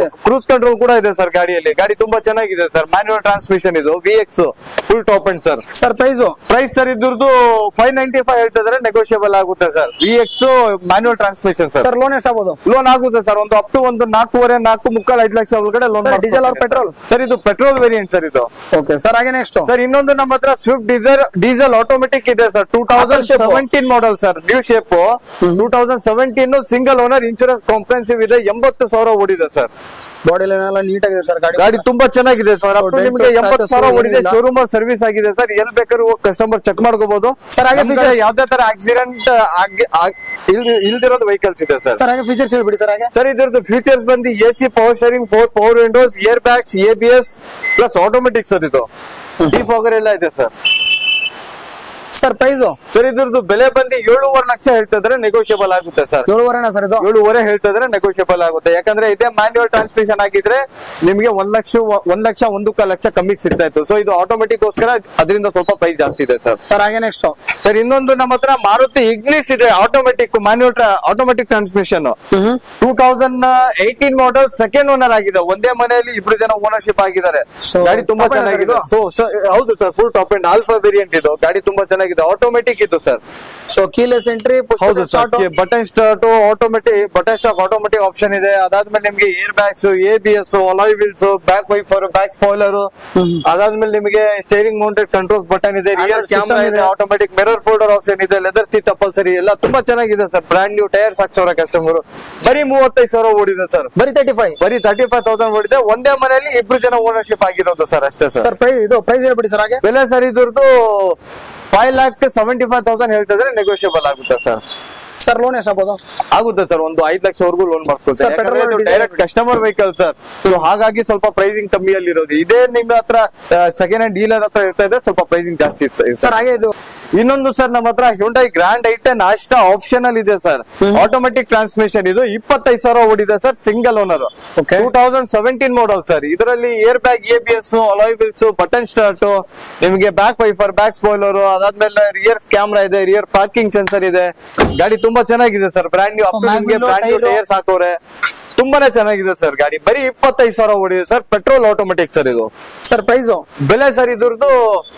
[SPEAKER 1] ಕಂಟ್ರೋಲ್ ಕೂಡ ಇದೆ ಸರ್ ಗಾಡಿಯಲ್ಲಿ. ಗಾಡಿ ತುಂಬಾ ಚೆನ್ನಾಗಿದೆ ಸರ್, ಮ್ಯಾನ್ಯುವಲ್ ಟ್ರಾನ್ಸ್ಮಿಷನ್ ಇದು, V X full top end sir.
[SPEAKER 2] Sir price
[SPEAKER 1] price sir ಇದ್ರದ್ದು ಫೈವ್ ನೈಂಟಿ ಫೈವ್ ಹೇಳ್ತಿದ್ರೆ ನೆಗೋಷಿಯಬಲ್ ಆಗುತ್ತೆ sir. V X manual transmission sir.
[SPEAKER 2] Sir loan ಎಷ್ಟಾಗಬಹುದು?
[SPEAKER 1] ಲೋನ್ ಆಗುತ್ತೆ ಸರ್, ಒಂದು ಅಪ್ ಟು ಒಂದು ನಾಲ್ಕೂವರೆ ನಾಲ್ಕು ಮುಕ್ಕಾಲ್ ಐದು ಲಕ್ಷ ಒಳಗಡೆ loan.
[SPEAKER 2] Diesel or petrol?
[SPEAKER 1] Sir ಇದು ಪೆಟ್ರೋಲ್ ವೇರಿಯಂಟ್ ಸರ್ ಇದು.
[SPEAKER 2] ಓಕೆ ಸರ್, ಹಾಗೆ ನೆಕ್ಸ್ಟ್
[SPEAKER 1] ಸರ್ ಇನ್ನೊಂದು ನಮ್ಮ ಹತ್ರ ಸ್ವಿಫ್ಟ್ ಡೀಸೆಲ್ ಡೀಸೆಲ್ ಆಟೋಮೆಟಿಕ್ ಇದೆ sir, two thousand seventeen model sir, new shape, two thousand seventeen single owner, insurance comprehensive ಇದೆ, ಎಂಬತ್ತು ಸಾವಿರ ಓಡಿದೆ ಸರ್.
[SPEAKER 2] ಬಾಡಿ ಲೈನ್ ಎಲ್ಲ ನೀಟ್ ಆಗಿದೆ ಸರ್ ಗಾಡಿ.
[SPEAKER 1] ಗಾಡಿ ತುಂಬಾ ಚೆನ್ನಾಗಿದೆ ಸರ್,
[SPEAKER 2] So,
[SPEAKER 1] ನಿಮಗೆ
[SPEAKER 2] dent,
[SPEAKER 1] ಎಂಬತ್ತು ಸಾವಿರ
[SPEAKER 2] scratches
[SPEAKER 1] ಓಡಿದೆ,
[SPEAKER 2] ಏನಿಲ್ಲ.
[SPEAKER 1] ಶೋರೂಮ್ ಅಲ್ಲಿ ಸರ್ವಿಸ್ ಆಗಿದೆ ಸರ್, ಎಲ್ಲಿ ಬೇಕಾದ್ರೂ ಕಸ್ಟಮರ್ ಚೆಕ್ ಮಾಡ್ಕೋಬಹುದು
[SPEAKER 2] ಸರ್. ಹಾಗೆ features?
[SPEAKER 1] ಯಾವ್ದೇ ತರ ಆಕ್ಸಿಡೆಂಟ್ ಇಲ್ದಿರೋದು ವೆಹಿಕಲ್ಸ್ ಇದೆ ಸರ್.
[SPEAKER 2] ಸರ್ ಹಾಗೆ ಫೀಚರ್ಸ್ ಹೇಳ್ಬಿಡಿ ಸರ್. ಹಾಗೆ
[SPEAKER 1] ಸರ್ ಇದ್ರದ್ದು ಫೀಚರ್ಸ್ ಬಂದು A C, power steering, four power windows, air bags, A B S plus automatic sir ಇದು, ಡಿಫಾಗರ್ ಎಲ್ಲ ಇದೆ ಸರ್.
[SPEAKER 2] ಸರ್ ಪ್ರೈಸ್
[SPEAKER 1] ಸರ್ ಇದ್ರದ್ದು ಬೆಲೆ ಬಂದು ಏಳುವರೆ ಲಕ್ಷ ಹೇಳ್ತಾ ಇದ್ರೆ ನೆಗೋಷಿಯಬಲ್ ಆಗುತ್ತೆ ಸರ್.
[SPEAKER 2] ಏಳುವರೆನಾ ಸರ್ ಇದು?
[SPEAKER 1] ಏಳುವರೆ ಹೇಳ್ತಾ ಇದ್ರೆ ನೆಗೋಷಿಯಬಲ್ ಆಗುತ್ತೆ, ಯಾಕಂದ್ರೆ ಇದೇ ಮ್ಯಾನ್ಯುವಲ್ ಟ್ರಾನ್ಸ್ಮಿಷನ್ ಆಗಿದ್ರೆ ನಿಮಗೆ ಒಂದ್ ಲಕ್ಷ ಒಂದ್ ಲಕ್ಷ ಒಂದು ಕಾಲ್ ಲಕ್ಷ ಕಮ್ಮಿಗೆ ಸಿಗ್ತಾ ಇತ್ತು. ಸೊ ಇದು ಆಟೋಮೆಟಿಕ್ ಗೋಸ್ಕರ ಅದರಿಂದ ಸ್ವಲ್ಪ ಪ್ರೈಸ್ ಜಾಸ್ತಿ ಇದೆ ಸರ್.
[SPEAKER 2] ಸರ್ ಹಾಗೆ ನೆಕ್ಸ್ಟ್
[SPEAKER 1] ಸರ್ ಇನ್ನೊಂದು ನಮ್ಮ ಹತ್ರ ಮಾರುತಿ ಇಗ್ನಿಸ್ ಇದೆ, automatic manual automatic transmission, two thousand eighteen model, second owner ಆಗಿದೆ. ಒಂದೇ ಮನೆಯಲ್ಲಿ ಇಬ್ರು ಜನ ಓನರ್ಶಿಪ್ ಆಗಿದ್ದಾರೆ.
[SPEAKER 2] So,
[SPEAKER 1] ಗಾಡಿ ತುಂಬಾ
[SPEAKER 2] top end
[SPEAKER 1] ಚೆನ್ನಾಗಿದೆ.
[SPEAKER 2] sir
[SPEAKER 1] So, so, ಹೌದು sir, full top end alpha variant ಇದು. ಗಾಡಿ ತುಂಬಾ ಚೆನ್ನಾಗಿದೆ, ಆಟೋಮೆಟಿಕ್ ಇದು ಸರ್.
[SPEAKER 2] ಸೊ ಕೀಲೆಸ್ ಎಂಟ್ರಿ,
[SPEAKER 1] ಹೌದು sir, button start, automatic button stop automatic option ಇದೆ. ಅದಾದ್ಮೇಲೆ ನಿಮ್ಗೆ air bags, A B S, alloy wheels, back wiper, back spoiler, ಅದಾದ್ಮೇಲೆ ನಿಮಗೆ ಸ್ಟೇರಿಂಗ್ ಮೌಂಟೆಡ್ ಕಂಟ್ರೋಲ್ ಬಟನ್ ಇದೆ, ರಿಯರ್ ಕ್ಯಾಮೆರಾ ಇದೆ, ಆಟೋಮೆಟಿಕ್ ಮಿರರ್ ಫೋಲ್ಡರ್ ಆಪ್ಷನ್ ಇದೆ, leather seat upholstery ಎಲ್ಲ ತುಂಬಾ ಚೆನ್ನಾಗಿದೆ ಸರ್. ಬ್ರಾಂಡ್ ನ್ಯೂ ಟೈರ್ಸ್ ಹಾಕ್ಸೋರ ಕಸ್ಟಮರ್. ಬರೀ ಮೂವತ್ತೈದು ಸಾವಿರ ಓಡಿದೆ ಸರ್,
[SPEAKER 2] ಬರೀ ತರ್ಟಿ ಫೈವ್
[SPEAKER 1] ಬರೀ ತರ್ಟಿ ಫೈವ್ ತೌಸಂಡ್ ಓಡಿದೆ. ಒಂದೇ ಮನೆಯಲ್ಲಿ ಇಬ್ರು ಜನ ಓನರ್ಶಿಪ್ ಆಗಿರೋದು ಸರ್, ಅಷ್ಟೇ ಸರ್.
[SPEAKER 2] ಸರ್ ಪ್ರೈಸ್ ಇದು ಪ್ರೈಸ್ ಹೇಳ್ಬಿಡಿ ಸರ್. ಹಾಗೆ
[SPEAKER 1] ಬೆಲೆ ಸರ್ ಇದ್ರದ್ದು five lakh seventy five thousand ಹೇಳ್ತಿದ್ರೆ ನೆಗೋಷಿಯಬಲ್ ಆಗುತ್ತೆ ಸರ್.
[SPEAKER 2] ಸರ್ ಲೋನ್ ಎಷ್ಟಾಗಬಹುದು?
[SPEAKER 1] ಆಗುತ್ತೆ ಸರ್, ಒಂದು ಐದು ಲಕ್ಷವರೆಗೂ ಲೋನ್
[SPEAKER 2] Sir, petrol
[SPEAKER 1] ಮಾಡ್ಕೊಳ್ತಾರೆ.
[SPEAKER 2] diesel
[SPEAKER 1] direct customer vehicle sir, so ಹಾಗಾಗಿ ಸ್ವಲ್ಪ ಪ್ರೈಸಿಂಗ್ ಕಮ್ಮಿಯಲ್ಲಿ ಇರೋದು. ಇದೇ ನಿಮ್ಮ ಹತ್ರ ಸೆಕೆಂಡ್ ಹ್ಯಾಂಡ್ ಡೀಲರ್ ಹತ್ರ ಇರ್ತಾ ಇದ್ರೆ ಸ್ವಲ್ಪ ಪ್ರೈಸಿಂಗ್ ಜಾಸ್ತಿ ಇರ್ತದೆ
[SPEAKER 2] ಸರ್. ಹಾಗೆ ಇದು
[SPEAKER 1] ಇನ್ನೊಂದು ಸರ್ ನಮ್ಮ ಹತ್ರ ಹ್ಯುಂಡೈ ಗ್ರ್ಯಾಂಡ್ ಐ ಟೆನ್ ಅಷ್ಟ ಆಪ್ಷನಲ್ ಇದೆ ಸರ್, ಆಟೋಮೆಟಿಕ್ ಟ್ರಾನ್ಸ್ಮಿಷನ್ ಇದು, ಇಪ್ಪತ್ತೈದು ಸಾವಿರ ಓಡಿದೆ sir, single owner,
[SPEAKER 2] Okay.
[SPEAKER 1] Two thousand seventeen model sir. ಇದರಲ್ಲಿ air bag, A B S, alloy wheels, button start, ನಿಮಗೆ ಬ್ಯಾಕ್ ವೈಫರ್, ಬ್ಯಾಕ್ ಸ್ಪಾಯ್ಲರ್, ಅದಾದ್ಮೇಲೆ ರಿಯರ್ ಕ್ಯಾಮ್ರಾ ಇದೆ, ರಿಯರ್ ಪಾರ್ಕಿಂಗ್ ಸೆನ್ಸರ್ ಇದೆ. ಗಾಡಿ ತುಂಬಾ ಚೆನ್ನಾಗಿದೆ ಸರ್, ಬ್ರಾಂಡ್ ನ್ಯೂ ಅಪ್ ನಿಮಗೆ brand new tyres ಹಾಕೋರೆ, ತುಂಬಾನೇ ಚೆನ್ನಾಗಿದೆ ಸರ್. ಗಾಡಿ ಬರೀ ಇಪ್ಪತ್ತೈದು ಸಾವಿರ ಓಡಿದೆ ಸರ್, ಪೆಟ್ರೋಲ್ ಆಟೋಮೆಟಿಕ್ ಸರ್ ಇದು.
[SPEAKER 2] ಸರ್ ಪ್ರೈಸ್
[SPEAKER 1] ಬೆಲೆ ಸರ್ ಇದ್ರದ್ದು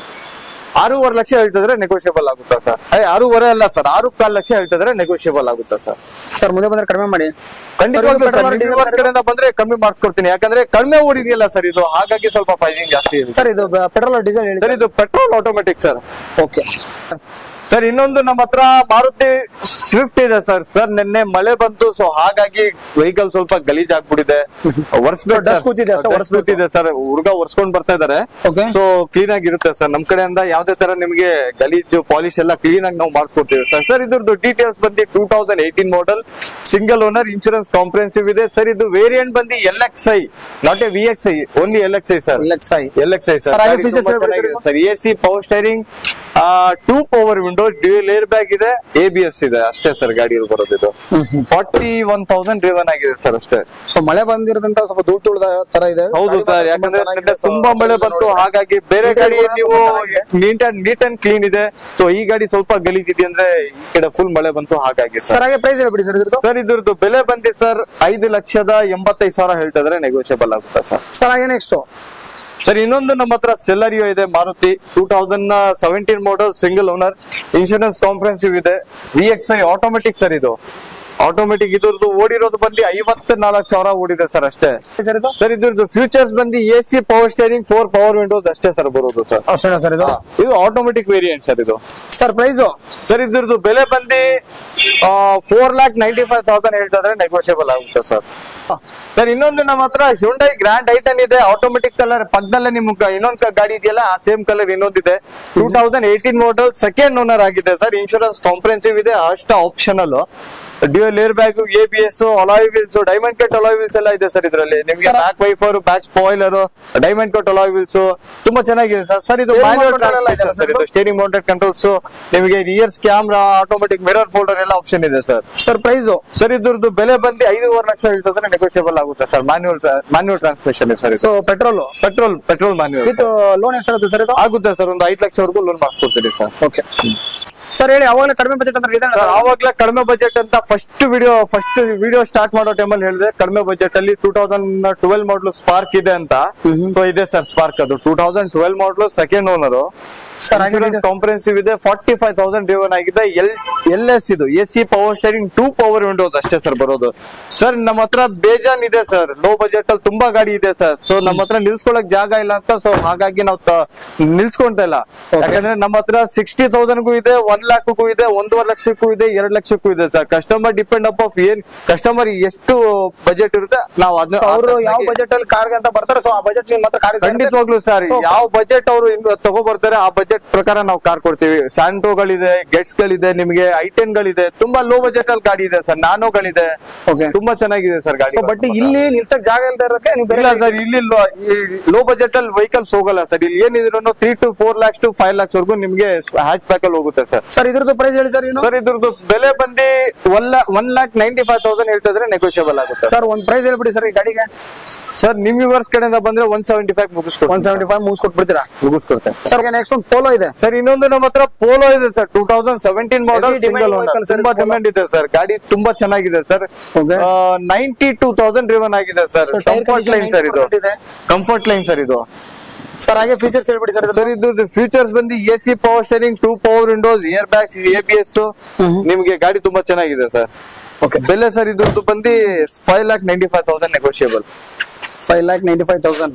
[SPEAKER 1] ಆರೂವರೆ ಲಕ್ಷ ಹೇಳ್ತಿದ್ರೆ ನೆಗೋಷಿಯಬಲ್ ಆಗುತ್ತಾ ಸರ್? ಅಯ್ಯ ಆರೂವರೆ ಅಲ್ಲ ಸರ್, ಆರು ಕಾಲ್ ಲಕ್ಷ ಹೇಳ್ತಿದ್ರೆ ನೆಗೋಷಿಯಬಲ್ ಆಗುತ್ತಾ ಸರ್?
[SPEAKER 2] ಸರ್ ಮುಂದೆ ಬಂದ್ರೆ ಕಡಿಮೆ ಮಾಡಿ.
[SPEAKER 1] ಖಂಡಿತವಾಗ್ಲೂ ಸರ್, ನಿಮ್ಮ ಕಡೆಯಿಂದ ಬಂದ್ರೆ ಕಮ್ಮಿ ಮಾಡಿಸ್ಕೊಡ್ತೀನಿ, ಯಾಕಂದ್ರೆ ಕಡಿಮೆ ಓಡಿದೆಯಲ್ಲ ಸರ್ ಇದು, ಹಾಗಾಗಿ ಸ್ವಲ್ಪ ಪ್ರೈಸಿಂಗ್ ಜಾಸ್ತಿ ಇದೆ
[SPEAKER 2] ಸರ್. ಇದು ಪೆಟ್ರೋಲ್ ಡೀಸೆಲ್ ಹೇಳಿ
[SPEAKER 1] ಸರ್. ಇದು petrol automatic sir.
[SPEAKER 2] Okay
[SPEAKER 1] sir ಇನ್ನೊಂದು ನಮ್ಮ ಹತ್ರ ಮಾರುತಿ ಸ್ವಿಫ್ಟ್ ಇದೆ ಸರ್. ಸರ್ ನಿನ್ನೆ ಮಳೆ ಬಂತು, ಸೊ ಹಾಗಾಗಿ ವೆಹಿಕಲ್ ಸ್ವಲ್ಪ ಗಲೀಜ್ ಆಗ್ಬಿಟ್ಟಿದೆ,
[SPEAKER 2] dust ಕೂತಿದೆ sir,
[SPEAKER 1] ಒರೆಸ್ಬಿಟ್ಟಿದೆ ಸರ್. ಹುಡುಗ ಒರೆಸ್ಕೊಂಡ್ ಬರ್ತಾ ಇದಾರೆ,
[SPEAKER 2] Okay.
[SPEAKER 1] ಸೊ ಕ್ಲೀನ್ ಆಗಿರುತ್ತೆ ಸರ್. ನಮ್ ಕಡೆಯಿಂದ ಯಾವ್ದೇ ತರ ನಿಮಗೆ ಗಲೀಜು ಪಾಲಿಶ್ ಎಲ್ಲ ಕ್ಲೀನ್ ಆಗಿ ನಾವು ಮಾಡ್ಕೊಡ್ತೀವಿ ಸರ್. ಸರ್ ಇದ್ರದ್ದು ಡೀಟೇಲ್ಸ್ ಬಂದು two thousand eighteen model, single owner, insurance comprehensive ಇದೆ ಸರ್. ಇದು ವೇರಿಯಂಟ್ ಬಂದು L X I, not A V X I, only L X I sir.
[SPEAKER 2] L X I
[SPEAKER 1] L X I
[SPEAKER 2] Sir, ಹಾಗೆ features
[SPEAKER 1] sir. Sir A C, power steering, two power window, dual air bag ಇದೆ, A B S ಇದೆ, ಅಷ್ಟೇ sir ಗಾಡಿ ಬರೋದು. ಇದು forty one thousand driven ಆಗಿದೆ sir ಅಷ್ಟೇ.
[SPEAKER 2] So ಮಳೆ ಬಂದಿರೋದಂತ ಸ್ವಲ್ಪ ಧೂಳು ತುಳಿದ ತರ ಇದೆ.
[SPEAKER 1] ಹೌದು ಸರ್, ಯಾಕಂದ್ರೆ ನಿನ್ನೆ ತುಂಬಾ ಮಳೆ ಬಂತು, ಹಾಗಾಗಿ ಬೇರೆ ಗಾಡಿ ನೀವು neat and neat and clean ಇದೆ. ಸೊ ಈ ಗಾಡಿ ಸ್ವಲ್ಪ ಗಲೀಜಿದೆ ಅಂದ್ರೆ ಈ ಕಡೆ ಫುಲ್ ಮಳೆ ಬಂತು, ಹಾಗಾಗಿ
[SPEAKER 2] ಸರ್. ಹಾಗೆ ಪ್ರೈಸ್ ಹೇಳ್ಬಿಡಿ ಸರ್ ಇದ್ರದ್ದು.
[SPEAKER 1] ಸರ್ ಇದ್ರದ್ದು ಬೆಲೆ ಬಂದಿ ಸರ್ ಐದು ಲಕ್ಷದ ಎಂಬತ್ತೈದು ಸಾವಿರ ಹೇಳ್ತಿದ್ರೆ ನೆಗೋಷಿಯಬಲ್ ಆಗುತ್ತಾ ಸರ್?
[SPEAKER 2] ಸರ್ ಹಾಗೆ ನೆಕ್ಸ್ಟ್
[SPEAKER 1] ಸರ್ ಇನ್ನೊಂದು ನಮ್ಮ ಹತ್ರ ಸೆಲ್ಲರಿಯೋ ಇದೆ, Maruti two thousand seventeen model, single owner, insurance comprehensive ಇದೆ, V X I automatic sir. ಇದು ಆಟೋಮೆಟಿಕ್, ಇದ್ರದ್ದು ಓಡಿರೋದು ಬಂದು ಐವತ್ತ ನಾಲ್ಕು ಸಾವಿರ ಓಡಿದೆ ಸರ್ ಅಷ್ಟೇ.
[SPEAKER 2] ಸರ್ ಇದು
[SPEAKER 1] ಸರ್ ಇದ್ರದ್ದು ಫ್ಯೂಚರ್ಸ್ ಬಂದು A C, power steering, four power windows ಅಷ್ಟೇ ಸರ್ ಬರೋದು ಸರ್.
[SPEAKER 2] ಅಷ್ಟೇನಾ ಸರ್ ಇದು?
[SPEAKER 1] ಇದು ಆಟೋಮೆಟಿಕ್ ವೇರಿಯಂಟ್ ಸರ್ ಇದು.
[SPEAKER 2] ಸರ್ ಪ್ರೈಸ್
[SPEAKER 1] ಸರ್ ಇದ್ರದ್ದು ಬೆಲೆ ಬಂದು four lakh ninety five thousand ಹೇಳ್ತಿದ್ರೆ ನೆಗೋಷಿಯಬಲ್ ಆಗುತ್ತೆ ಸರ್. ಸರ್ ಇನ್ನೊಂದು ನಮ್ಮ ಹತ್ರ ಹ್ಯುಂಡೈ ಗ್ರ್ಯಾಂಡ್ ಐ ಟೆನ್ ಇದೆ, ಆಟೋಮೆಟಿಕ್ ಕಲರ್. ಪಕ್ಕದಲ್ಲೇ ನಿಮ್ಗೆ ಇನ್ನೊಂದು ಗಾಡಿ ಇದೆಯಲ್ಲ, ಆ ಸೇಮ್ ಕಲರ್ ಇನ್ನೊಂದಿದೆ, two thousand eighteen model, second owner ಆಗಿದೆ ಸರ್. ಇನ್ಶೂರೆನ್ಸ್ ಕಾಂಪ್ರೆನ್ಸಿವ್ ಇದೆ, ಅಷ್ಟ optional, dual air bag, A B S, alloy wheels, diamond cut alloy wheels ಎಲ್ಲ ಇದೆ ಸರ್ ಇದರಲ್ಲಿ. ನಿಮ್ಗೆ back wiper, back spoiler, diamond cut alloy wheels ತುಂಬಾ ಚೆನ್ನಾಗಿದೆ sir. Sir ಇದು ಸರ್, ಇದು ಸ್ಟೇರಿಂಗ್ ಮೌಂಟೆಡ್ ಕಂಟ್ರೋಲ್ಸ್, ನಿಮಗೆ rears camera, automatic mirror folder ಎಲ್ಲ ಆಪ್ಷನ್ ಇದೆ ಸರ್.
[SPEAKER 2] ಸರ್ ಪ್ರೈಸ್
[SPEAKER 1] ಸರ್ ಇದ್ರದ್ದು ಬೆಲೆ ಬಂದು ಐದೂವರೆ ಲಕ್ಷ ಹೇಳ್ತಿದ್ರೆ ನೆಗೋಷಿಯಬಲ್ ಆಗುತ್ತೆ sir. Manual manual transmission sir.
[SPEAKER 2] So petrol
[SPEAKER 1] petrol petrol manual
[SPEAKER 2] with loan ಎಷ್ಟಾಗುತ್ತೆ ಸರ್ ಇದು?
[SPEAKER 1] ಆಗುತ್ತೆ ಸರ್, ಒಂದು ಐದು ಲಕ್ಷವರೆಗೂ ಲೋನ್ ಮಾಡಿಸ್ಕೊಡ್ತೀರಿ ಸರ್.
[SPEAKER 2] ಓಕೆ ಸರ್ ಹೇಳಿ, ಅವಾಗಲೇ ಕಡಿಮೆ ಬಜೆಟ್ ಅಂದ್ರೆ ಇದೆ
[SPEAKER 1] ಸರ್ ಆವಾಗ್ಲೇ ಕಡಿಮೆ ಬಜೆಟ್ ಅಂತ first video first video start ಮಾಡೋ ಟೈಮಲ್ಲಿ ಹೇಳಿದೆ ಕಡಿಮೆ ಬಜೆಟ್ ಅಲ್ಲಿ two thousand twelve model Spark ಇದೆ ಅಂತ. ಸೊ ಇದೆ ಸರ್ ಸ್ಪಾರ್ಕ್, ಅದು two thousand twelve model second owner
[SPEAKER 2] sir.
[SPEAKER 1] Comprehensive ಇದೆ, ಫಾರ್ಟಿ ಫೈವ್ ತೌಸಂಡ್ ಡ್ರಿವನ್ ಆಗಿದೆ. ಎಲ್ ಎಲ್ ಎಸ್ ಇದು A C power steering two power windows ಅಷ್ಟೇ sir ಬರೋದು. Sir ನಮ್ಮ ಹತ್ರ ಬೇಜಾನ್ ಇದೆ ಸರ್, ಲೋ ಬಜೆಟ್ ಅಲ್ಲಿ ತುಂಬಾ ಗಾಡಿ ಇದೆ ಸರ್. ಸೊ ನಮ್ಮ ಹತ್ರ ನಿಲ್ಸ್ಕೊಳಕ್ ಜಾಗ ಇಲ್ಲ ಅಂತ, ಸೊ ಹಾಗಾಗಿ ನಾವು ನಿಲ್ಸ್ಕೊಂತ ಇಲ್ಲ. ಯಾಕಂದ್ರೆ ನಮ್ಮ ಹತ್ರ ಸಿಕ್ಸ್ಟಿ ತೌಸಂಡ್ಗೂ ಇದೆ, ಒನ್ ಲ್ಯಾಕ್ಗೂ ಇದೆ, ಒಂದೂವರೆ ಲಕ್ಷಕ್ಕೂ ಇದೆ, ಎರಡ್ ಲಕ್ಷಕ್ಕೂ ಇದೆ sir. Customer depend up of ಏನ್ ಕಸ್ಟಮರ್ ಎಷ್ಟು ಬಜೆಟ್ ಇರುತ್ತೆ ನಾವು ಅದನ್ನ
[SPEAKER 2] ಅವರು ಯಾವ ಬಜೆಟ್ ಅಲ್ಲಿ ಕಾರ್ ಅಂತ ಬರ್ತಾರೆ, ಸೊ ಆ ಬಜೆಟ್ ನಿಮ್ಮ ಹತ್ರ ಕಾರ್
[SPEAKER 1] ಖಂಡಿತವಾಗ್ಲು ಸರ್ ಯಾವ ಬಜೆಟ್ ಅವರು ತಗೋ ಬರ್ತಾರೆ ಆ ಬಜೆಟ್ ಪ್ರಕಾರ ನಾವು ಕಾರ್ ಕೊಡ್ತೀವಿ. ಸ್ಯಾಂಟ್ರೋಗಳಿದೆ, ಗೆಟ್ಸ್ ಗಳಿದೆ, ನಿಮಗೆ ಐಟೆನ್ ಗಳಿದೆ, ತುಂಬಾ ಲೋ ಬಜೆಟ್ ಅಲ್ಲಿ ಗಾಡಿ ಇದೆ ಸರ್. ನಾನೋಗಳಿದೆ, ತುಂಬಾ ಚೆನ್ನಾಗಿದೆ ಸರ್ ಗಾಡಿ.
[SPEAKER 2] ಬಟ್ ಇಲ್ಲಿ ನಿಲ್ಸಕ್ ಜಾಗ ಇಲ್ದೇ ಇರೋಕೆ ನೀವು
[SPEAKER 1] ಇಲ್ಲ ಸರ್, ಇಲ್ಲಿ ಲೋ ಬಜೆಟ್ ಅಲ್ಲಿ ವೆಹಿಕಲ್ಸ್ ಹೋಗಲ್ಲ ಸರ್. ಇಲ್ಲಿ ಏನಿದ್ರು three to four lakhs to five lakhs ವರ್ಗು ನಿಮ್ಗೆ ಹ್ಯಾಚ್ ಬ್ಯಾಕ್ ಅಲ್ಲಿ ಹೋಗುತ್ತೆ ಸರ್.
[SPEAKER 2] ಸರ್ ಇದ್ರದ್ದು ಪ್ರೈಸ್ ಹೇಳಿ ಸರ್.
[SPEAKER 1] ಸರ್ ಇದ್ರದ್ದು ಬೆಲೆ ಬಂದು one one lakh ninety five thousand ಹೇಳ್ತಿದ್ರೆ ನೆಗೋಷಿಯಬಲ್ ಆಗುತ್ತೆ
[SPEAKER 2] ಸರ್. ಒಂದ್ ಪ್ರೈಸ್ ಹೇಳ್ಬಿಡಿ ಸರ್ ಈ ಗಾಡಿಗೆ.
[SPEAKER 1] ಸರ್ ನಿಮ್ ವ್ಯೂವರ್ಸ್ ಕಡೆಯಿಂದ ಬಂದ್ರೆ ಒನ್ ಸೆವೆಂಟಿ ಫೈವ್ ಮುಗಿಸ್ಕೊಡ್ತೀನಿ.
[SPEAKER 2] ಒನ್ ಸೆವೆಂಟಿ ಫೈವ್ ಮುಗಿಸ್ಕೊಟ್ಬಿಡ್ತೀರಾ?
[SPEAKER 1] ಮುಗಿಸ್ಕೊಡ್ತೇನೆ
[SPEAKER 2] ಸರ್. ನೆಕ್ಸ್ಟ್ ಒಂದು ಪೋಲೋ ಇದೆ
[SPEAKER 1] ಸರ್. ಇನ್ನೊಂದು ನಮ್ಮ ಹತ್ರ ಪೋಲೋ ಇದೆ sir, two thousand seventeen model single owner. ತುಂಬಾ ಡಿಮ್ಯಾಂಡ್ ಇದೆ ಸರ್, ಗಾಡಿ ತುಂಬಾ ಚೆನ್ನಾಗಿದೆ sir. Ninety two thousand driven ಆಗಿದೆ ಸರ್. ಕಂಫರ್ಟ್ ಲೈನ್ ಸರ್ ಇದು, ಕಂಫರ್ಟ್ ಲೈನ್ ಸರ್ ಇದು.
[SPEAKER 2] ಸರ್ ಹಾಗೆ ಫೀಚರ್ಸ್ ಹೇಳ್ಬಿಡಿ ಸರ್.
[SPEAKER 1] ಸರ್ ಇದು ಫೀಚರ್ಸ್ ಬಂದು A C power steering, two power windows, air bags, A B S. ನಿಮ್ಗೆ ಗಾಡಿ ತುಂಬಾ ಚೆನ್ನಾಗಿದೆ ಸರ್. ಓಕೆ. ಬೆಲೆ ಸರ್ ಇದ್ರದ್ದು ಬಂದು five lakh ninety five thousand negotiable.
[SPEAKER 2] Five lakh ninety five thousand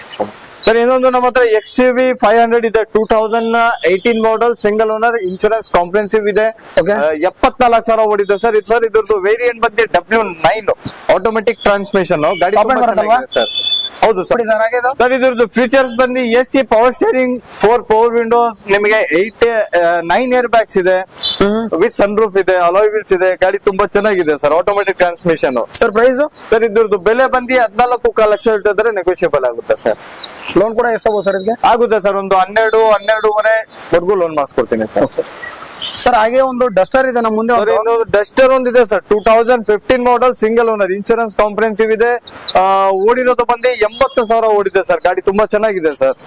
[SPEAKER 1] sir. ಇನ್ನೊಂದು ನಮ್ಮ ಹತ್ರ X U V five hundred ಇದೆ, two thousand eighteen model, single owner, insurance comprehensive ಇದೆ, ಎಪ್ಪತ್ನಾಲ್ಕು ಸಾವಿರ ಓಡಿದೆ ಸರ್. ಇದು ಸರ್ ಇದ್ರದ್ದು ವೇರಿಯಂಟ್ ಬಂದು ಡಬ್ಲ್ಯೂ ನೈನ್ ಆಟೋಮೆಟಿಕ್ ಟ್ರಾನ್ಸ್ಮಿಷನ್ ಗಾಡಿ ಸರ್. ಹೌದು ಸರ್. ಸರ್ ಇದ್ರದ್ದು ಫೀಚರ್ಸ್ ಬಂದು A C power steering, four power windows, ನಿಮಗೆ ಏಟ್ ನೈನ್ ಏರ್ ಬ್ಯಾಗ್ಸ್ ಇದೆ, ವಿತ್ ಸನ್ ರೂಫ್ ಇದೆ, ಅಲಾಯ್ ವೀಲ್ಸ್ ಇದೆ. ಗಾಡಿ ತುಂಬಾ ಚೆನ್ನಾಗಿದೆ sir, automatic transmission.
[SPEAKER 2] Sir price
[SPEAKER 1] sir ಇದ್ರದ್ದು ಬೆಲೆ ಬಂದು ಹದಿನಾಲ್ಕು ಕಾಲ್ ಲಕ್ಷ ಹೇಳ್ತಿದ್ರೆ ನೆಗೋಷಿಯಬಲ್ ಆಗುತ್ತೆ ಸರ್.
[SPEAKER 2] ಲೋನ್ ಕೂಡ ಎಷ್ಟಾಗುತ್ತೆ ಸರ್ ಇದಕ್ಕೆ?
[SPEAKER 1] ಆಗುತ್ತೆ ಸರ್, ಒಂದು ಹನ್ನೆರಡು ಹನ್ನೆರಡುವರೆ ವರ್ಗು ಲೋನ್ ಮಾಡಿಸ್ಕೊಡ್ತೀನಿ ಸರ್.
[SPEAKER 2] ಸರ್ ಹಾಗೆ ಒಂದು ಡಸ್ಟರ್ ಇದೆ ನಮ್ಮ ಮುಂದೆ.
[SPEAKER 1] ಡಸ್ಟರ್ ಒಂದಿದೆ sir, two thousand fifteen model, single owner, insurance comprehensive ಇದೆ. ಓಡಿರೋದು ಬಂದು ಎಂಬತ್ತು ಸಾವಿರ ಓಡಿದೆ ಸರ್. ಗಾಡಿ ತುಂಬಾ ಚೆನ್ನಾಗಿದೆ ಸರ್.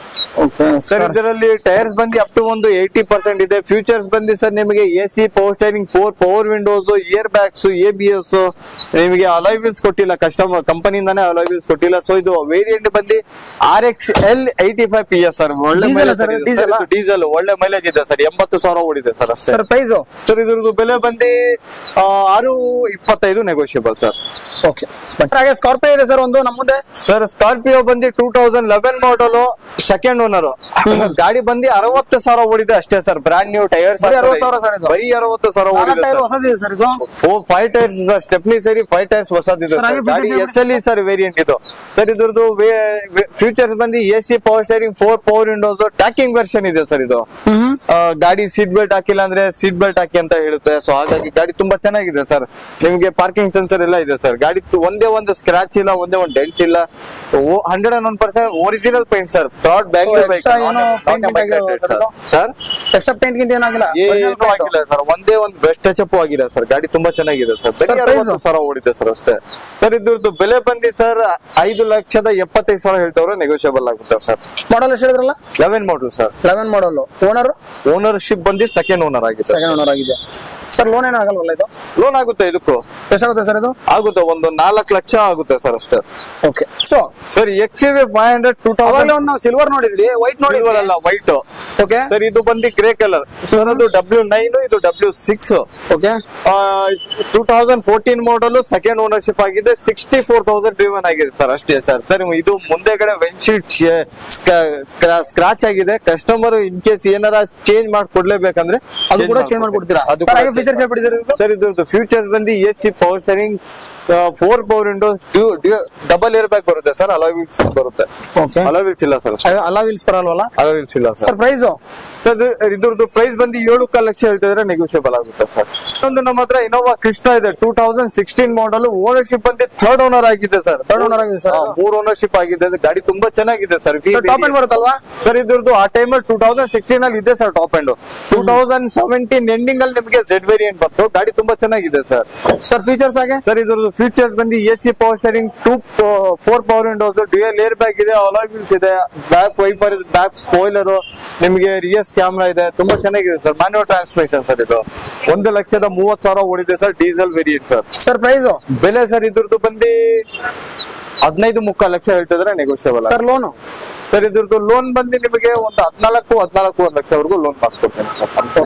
[SPEAKER 1] ಸರ್ ಇದರಲ್ಲಿ ಟೈರ್ಸ್ ಬಂದು ಅಪ್ ಟು ಒಂದು ಏಯ್ಟಿ ಪರ್ಸೆಂಟ್ ಇದೆ. ಫ್ಯೂಚರ್ಸ್ ಬಂದು ಸರ್ ನಿಮಗೆ A C power steering, four power windows, air bags, A B S, ನಿಮಗೆ ಅಲಾಯ್ ವೀಲ್ಸ್ ಕೊಟ್ಟಿಲ್ಲ, ಕಸ್ಟಮರ್ ಕಂಪನಿಯಿಂದಾನೇ ಅಲಾಯ್ ವೀಲ್ಸ್ ಕೊಟ್ಟಿಲ್ಲ. ಸೊ ಇದು ವೇರಿಯಂಟ್ ಬಂದು R X L eighty five P S sir. ಒಳ್ಳೆ ಮೈಲೇಜ್, ಡೀಸೆಲ್ ಒಳ್ಳೆ ಮೈಲೇಜ್ ಇದೆ ಸರ್. ಎಂಬತ್ತು ಸಾವಿರ ಓಡಿದೆ ಸರ್ ಅಷ್ಟೇ.
[SPEAKER 2] ಸರ್ ಪ್ರೈಸ್
[SPEAKER 1] ಸರ್ ಇದ್ರದ್ದು ಬೆಲೆ ಬಂದು ಆರು ಇಪ್ಪತ್ತೈದು ನೆಗೋಷಿಯಬಲ್ ಸರ್.
[SPEAKER 2] ಓಕೆ. ಹಾಗೆ ಸ್ಕಾರ್ಪಿಯೋ ಇದೆ ಸರ್ ಒಂದು ನಮ್ಮ ಮುಂದೆ.
[SPEAKER 1] ಸರ್ ಸ್ಕಾರ್ಪಿಯೋ ಬಂದು two thousand eleven model, second owner. ಗಾಡಿ ಬಂದು ಅರವತ್ತು ಸಾವಿರ ಓಡಿದೆ ಅಷ್ಟೇ ಸರ್. ಬ್ರಾಂಡ್ ನ್ಯೂ ಟೈರ್ಸ್, ಬರೀ ಅರವತ್ತು ಸಾವಿರ ಓಡಿದೆ
[SPEAKER 2] ಸರ್. ಇದು
[SPEAKER 1] ಫೈವ್ ಟೈರ್ಸ್ ಸ್ಟೆಪ್ನಿ ಸೇರಿ ಫೈವ್ ಟೈರ್ಸ್ ಹೊಸದಿದೆ ಗಾಡಿ. S L E sir variant ಇದು. ಸರ್ ಇದ್ರದ್ದು ಫ್ಯೂಚರ್ಸ್ ಬಂದು A C power steering, four power windows, tacking version ಇದೆ ಸರ್ ಇದು. ಗಾಡಿ ಸೀಟ್ ಬೆಲ್ಟ್ ಹಾಕಿಲ್ಲ ಅಂದ್ರೆ ಸೀಟ್ ಬೆಲ್ಟ್ ಹಾಕಿ ಅಂತ ಹೇಳುತ್ತೆ. ಸೊ ಹಾಗಾಗಿ ಗಾಡಿ ತುಂಬಾ ಚೆನ್ನಾಗಿದೆ ಸರ್. ನಿಮಗೆ ಪಾರ್ಕಿಂಗ್ ಸೆನ್ಸರ್ ಎಲ್ಲ ಇದೆ ಸರ್. ಗಾಡಿ ಒಂದೇ ಒಂದು ಸ್ಕ್ರಾಚ್ ಇಲ್ಲ, ಒಂದೇ ಒಂದು ಡೆಂಟ್ ಇಲ್ಲ. Hundred and one percent original paint sir. Third bank sir.
[SPEAKER 2] Extra paint ಗಿಂಟ್ ಏನಾಗಿಲ್ಲ,
[SPEAKER 1] ಏನೂ ಆಗಿಲ್ಲ ಸರ್. ಒಂದೇ ಒಂದು ಬೆಸ್ಟ್ ಟಚ್ ಅಪ್ ಆಗಿದೆ ಸರ್. ಗಾಡಿ ತುಂಬಾ ಚೆನ್ನಾಗಿದೆ ಸರ್. ಅರವತ್ತು ಸಾವಿರ ಓಡಿದೆ ಸರ್ ಅಷ್ಟೇ. ಸರ್ ಇದ್ರದ್ದು ಬೆಲೆ ಬಂದಿ ಸರ್ ಐದು ಲಕ್ಷದ ಎಪ್ಪತ್ತೈದು ಸಾವಿರ ಹೇಳ್ತವ್ರೆ, ನೆಗೋಷಿಯಬಲ್ ಆಗುತ್ತೆ ಸರ್.
[SPEAKER 2] ಮಾಡಲ್ ಎಷ್ಟು ಹೇಳಿದ್ರಲ್ಲ?
[SPEAKER 1] Eleven model sir.
[SPEAKER 2] Eleven model. Owner
[SPEAKER 1] ownership ಬಂದು ಸೆಕೆಂಡ್ ಓನರ್ ಆಗಿದೆ.
[SPEAKER 2] ಸೆಕೆಂಡ್ ಓನರ್ ಆಗಿದೆ ಸರ್. ಲೋನ್ ಏನೋ ಆಗಲ್ವಲ್ಲ ಇದು?
[SPEAKER 1] ಲೋನ್ ಆಗುತ್ತೆ. ಇದಕ್ಕೂ
[SPEAKER 2] ಎಷ್ಟಾಗುತ್ತೆ ಸರ್ ಇದು?
[SPEAKER 1] ಆಗುತ್ತೆ, ಒಂದು ನಾಲ್ಕು ಲಕ್ಷ ಆಗುತ್ತೆ ಸರ್ ಅಷ್ಟೇ.
[SPEAKER 2] Okay. So
[SPEAKER 1] sir X U V five hundred two thousand
[SPEAKER 2] ನಾವು ಸಿಲ್ವರ್ ನೋಡಿದ್ವಿ, ವೈಟ್ ನೋಡಿ
[SPEAKER 1] ಅಲ್ಲ ವೈಟ್.
[SPEAKER 2] ಓಕೆ
[SPEAKER 1] ಸರ್ ಇದು ಬಂದು ಗ್ರೇ ಕಲರ್ ಸರ್. ಅದು ಡಬ್ಲ್ಯೂ ನೈನ್, ಇದು W six.
[SPEAKER 2] Okay.
[SPEAKER 1] Two thousand fourteen model, second ownership ಆಗಿದೆ. ಸಿಕ್ಸ್ಟಿ ಫೋರ್ ತೌಸಂಡ್ ಡ್ರಿವನ್ ಆಗಿದೆ ಸರ್ ಅಷ್ಟೇ ಸರ್. ಸರ್ ಇದು ಮುಂದೆಗಡೆ ವಿಂಡ್ಶೀಟ್ ಸ್ಕ್ರಾಚ್ ಆಗಿದೆ. ಕಸ್ಟಮರ್ ಇನ್ ಕೇಸ್ ಏನಾರ ಚೇಂಜ್ ಮಾಡಿ ಕೊಡ್ಲೇಬೇಕಂದ್ರೆ
[SPEAKER 2] ಅದು ಕೂಡ ಚೇಂಜ್ ಮಾಡ್ಕೊಡ್ತೀರಾ? ಫೀಚರ್ಸ್ ಹೇಳ್ಬಿಟ್ಟಿದ್ದಾರೆ
[SPEAKER 1] ಸರ್. ಇದ್ರದ್ದು ಫ್ಯೂಚರ್ಸ್ ಬಂದು A C power steering, four power windows, double air bag ಬರುತ್ತೆ ಸರ್. ಅಲಾಯ್ ವೀಲ್ಸ್ ಬರುತ್ತೆ. ಅಲಾಯ್ ವೀಲ್ಸ್ ಇಲ್ಲ ಸರ್.
[SPEAKER 2] ಅಲಾಯ್ ವೀಲ್ಸ್ ಬರಲ್ವಲ್ಲ?
[SPEAKER 1] ಅಲಾಯ್ ವೀಲ್ಸ್ ಇಲ್ಲ ಸರ್.
[SPEAKER 2] ಪ್ರೈಸ್
[SPEAKER 1] ಸರ್ ಇದ್ರದ್ದು ಪ್ರೈಸ್ ಬಂದು ಏಳು ಕಾಲ್ ಲಕ್ಷ ಹೇಳ್ತಿದ್ರೆ ನೆಗೋಷಿಯಬಲ್ ಆಗುತ್ತೆ ಸರ್. ಒಂದು ನಮ್ಮ ಹತ್ರ ಇನೋವಾ ಕ್ರಿಸ್ಟಾ ಇದೆ, two thousand sixteen model. Ownership ಬಂದು ಥರ್ಡ್ ಓನರ್ ಆಗಿದೆ ಸರ್.
[SPEAKER 2] ಥರ್ಡ್ ಓನರ್ ಆಗಿದೆ ಸರ್.
[SPEAKER 1] ಮೂರ್ ಓನರ್ಶಿಪ್ ಆಗಿದೆ. ಗಾಡಿ ತುಂಬಾ ಚೆನ್ನಾಗಿದೆ ಸರ್.
[SPEAKER 2] ಟಾಪ್ ಎಂಡ್ ಬರುತ್ತಲ್ವಾ
[SPEAKER 1] ಸರ್? ಇದ್ರದ್ದು ಆ ಟೈಮ್ ಅಲ್ಲಿ ಟೂ ತೌಸಂಡ್ ಸಿಕ್ಸ್ಟೀನ್ ಅಲ್ಲಿ ಇದೆ sir top end. Two thousand seventeen ending ಅಲ್ಲಿ ನಿಮಗೆ ಝೆಡ್ ವೇರಿಯಂಟ್ ಬಂತು, ಗಾಡಿ ತುಂಬಾ ಚೆನ್ನಾಗಿದೆ ಸರ್.
[SPEAKER 2] ಸರ್ ಫೀಚರ್ಸ್ ಆಗಿ
[SPEAKER 1] ಸರ್ ಇದ್ರದ್ದು ಫೀಚರ್ಸ್ ಬಂದು A C power steering, two four power windows, dual air bag ಇದೆ, ಅಲಾಯ್ ವೀಲ್ಸ್ ಇದೆ, ಬ್ಯಾಕ್ ವೈಪರ್, ಬ್ಯಾಕ್ ಸ್ಪಾಯ್ಲರ್, ನಿಮಗೆ ರಿಯರ್ಸ್ ಕ್ಯಾಮ್ರಾ ಇದೆ, ತುಂಬಾ ಚೆನ್ನಾಗಿದೆ ಸರ್. Manual transmission sir. ಇದು ಒಂದು ಲಕ್ಷದ ಮೂವತ್ ಸಾವಿರ ಓಡಿದೆ sir, diesel variant sir.
[SPEAKER 2] Sir price
[SPEAKER 1] ಬೆಲೆ ಸರ್ ಇದ್ರದ್ದು ಬಂದು ಹದಿನೈದು ಮುಕ್ಕಾಲು ಲಕ್ಷ ಹೇಳ್ತಿದ್ರೆ ನೆಗೋಷಿಯಬಲ್.
[SPEAKER 2] ಸರ್ ಲೋನು
[SPEAKER 1] ಸರ್ ಇದ್ರದ್ದು ಲೋನ್ ಬಂದು ನಿಮಗೆ ಒಂದು ಹದಿನಾಲ್ಕು ಹದಿನಾಲ್ಕು ಒಂದು ಲಕ್ಷವರೆಗೂ ಲೋನ್ ಮಾಡಿಸ್ಕೊಡ್ತೇನೆ ಸರ್.